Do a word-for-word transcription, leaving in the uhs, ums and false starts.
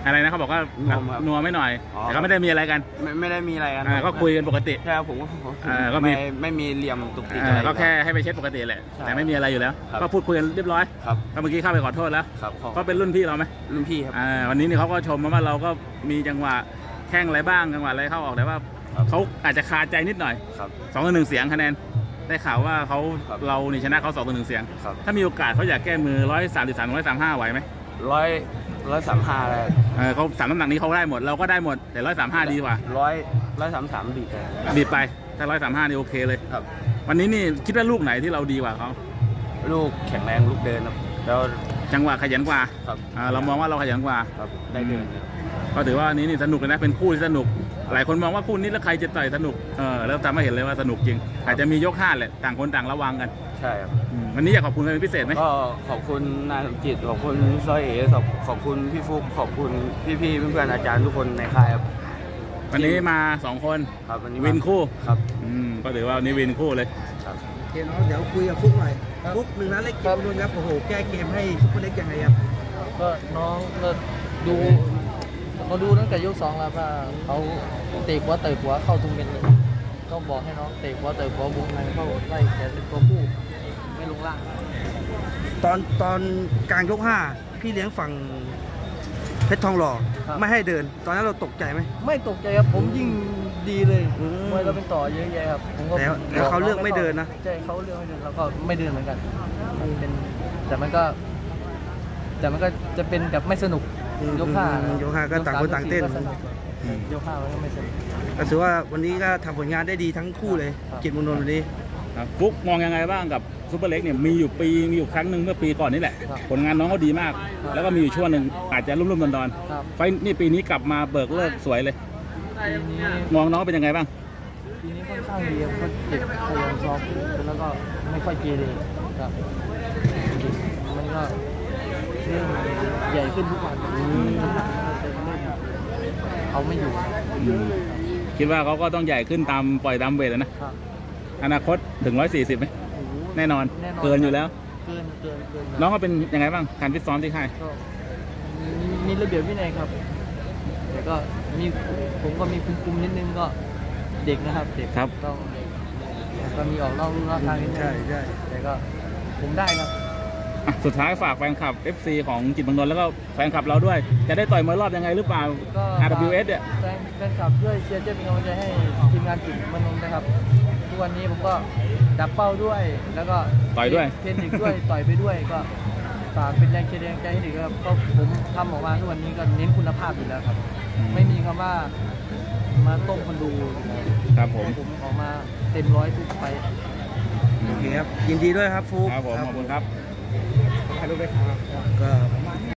อะไรนะเขาบอกว่านัวไม่หน่อยแต่ก็ไม่ได้มีอะไรกันไม่ไม่ได้มีอะไรกันก็คุยกันปกติใช่ครับผมก็มีไม่มีเหลี่ยมตุกติกก็แค่ให้ไปเช็ดปกติแหละแต่ไม่มีอะไรอยู่แล้วก็พูดคุยกันเรียบร้อยก็เมื่อกี้เข้าไปขอโทษแล้วก็เป็นรุ่นพี่เราไหมรุ่นพี่ครับวันนี้นี่เขาก็ชมว่าเราก็มีจังหวะแข้งอะไรบ้างจังหวะอะไรเข้าออกแต่ว่าเขาอาจจะคาใจนิดหน่อยสองต่อหนึ่งเสียงคะแนนได้ข่าวว่าเขาเรานี่ชนะเขาสองต่อหนึ่งเสียงถ้ามีโอกาสเขาอยากแก้มือร้อยสามสิบสามร้อยสามห้าไหวไหมร้อยร้อยสามห้าอะไรเขาสามน้ำหนักนี้เขาได้หมดเราก็ได้หมดแต่ร้อยสามห้าดีกว่าร้อยร้อยสามสามดีไปดีไปถ้าร้อยสามห้านี่โอเคเลยครับวันนี้นี่คิดว่าลูกไหนที่เราดีกว่าเขาลูกแข็งแรงลูกเดินครับแล้วจังหวะขยันกว่าเรามองว่าเราขยันกว่าได้เดินก็ถือว่านี้นี่สนุกเลยนะเป็นคู่ที่สนุกหลายคนมองว่าคู่นี้แล้วใครจะต่อยสนุกเออแล้วทำให้เห็นเลยว่าสนุกจริงอาจจะมียกห้าแหละต่างคนต่างระวังกันใช่ครับวันนี้อยากขอบคุณเป็นพิเศษไหมก็ขอบคุณนายสมจิตขอบคุณซอยเอ๋ขอบคุณพี่ฟุกขอบคุณพี่ๆเพื่อนๆอาจารย์ทุกคนในค่ายครับวันนี้มาสองคนครับวันนี้วินคู่ครับก็ถือว่าวันนี้วินคู่เลยครับเดี๋ยวเดี๋ยวคุยกับฟุกหน่อยฟุกหนึ่งนัดเล็กเกมลุ้นครับโอ้โหแก้เกมให้ซุปเปอร์เล็กยังไงครับก็น้องก็ดูเขาดูตั้งแต่ยกสองแล้วว่าเขาเตะขวาเตะขวาเข้าทุกเม็ดเลยก็บอกให้น้องเตะขวาเตะขวาวงในเข้าไล่แขนเป็นตัวผู้ไม่ลงล่างตอนตอนกลางยกห้าพี่เลี้ยงฝั่งเพชรทองหล่อไม่ให้เดินตอนนั้นเราตกใจไหมไม่ตกใจครับผมยิ่งดีเลยมวยเราเป็นต่อเยอะแยะครับผมก็แต่เขาเลือกไม่เดินนะใช่เขาเลือกไม่เดินแล้วก็ไม่เดินเหมือนกันมันเป็นแต่มันก็แต่มันก็จะเป็นแบบไม่สนุกยกห้ายกห้าก็ต่างคนต่างเต้นยกห้ามันก็ไม่สนุกก็ถือว่าวันนี้ก็ทำผลงานได้ดีทั้งคู่เลยเกียรติมงคลวันนี้ฟุกมองยังไงบ้างกับซุปเปอร์เล็กเนี่ยมีอยู่ปีมีอยู่ครั้งหนึ่งเมื่อปีก่อนนี่แหละผลงานน้องเขาดีมากแล้วก็มีอยู่ช่วงหนึ่งอาจจะรุ่มๆดอนๆไฟนี่ปีนี้กลับมาเบิกเลิกสวยเลยมองน้องเป็นยังไงบ้างปีนี้ค่อนข้างดีเขาเจ็บขยันซ้อมแล้วก็ไม่ค่อยเกเรครับมันก็เริ่มใหญ่ขึ้นทุกวันเอาไม่อยู่คิดว่าเขาก็ต้องใหญ่ขึ้นตามปล่อยตามเวทแล้วนะอนาคตถึงร้อยสี่สิบไหมแน่นอนเกินอยู่แล้วเกินเกินเกินน้องเขาเป็นยังไงบ้างการฟิตซ้อมที่ค่ายมีระเบียบวินัยครับแต่ก็มีผมก็มีคุมๆนิดนึงก็เด็กนะครับเด็กครับต้องก็มีออกนอกลู่นอกทางนิดนึงใช่ใช่แต่ก็ผมได้ครับสุดท้ายฝากแฟนคลับ เอฟ ซี ของจิตรเมืองนนท์แล้วก็แฟนคลับเราด้วยจะได้ต่อยมวยรอบยังไงหรือเปล่า อาร์ ดับเบิลยู เอส เนี่ยแฟนคลับด้วยเชียร์เจ้าเป็นกำลังใจให้ทีมงานจิตรเมืองนนท์นะครับทุกวันนี้ผมก็ดับเป้าด้วยแล้วก็ต่อยด้วยเทรนอีกด้วยต่อยไปด้วยก็ฝากเป็นแรงเชียร์แรงใจให้ดีครับก็ผมทำออกมาทุกวันนี้ก็เน้นคุณภาพอยู่แล้วครับไม่มีคำว่ามาต้มคนดูครับผมผมออกมาเต็มร้อยทุกไปโอเคครับยินดีด้วยครับฟุ๊กครับผมขอบคุณครับถ่ายรูปด้วยครับก็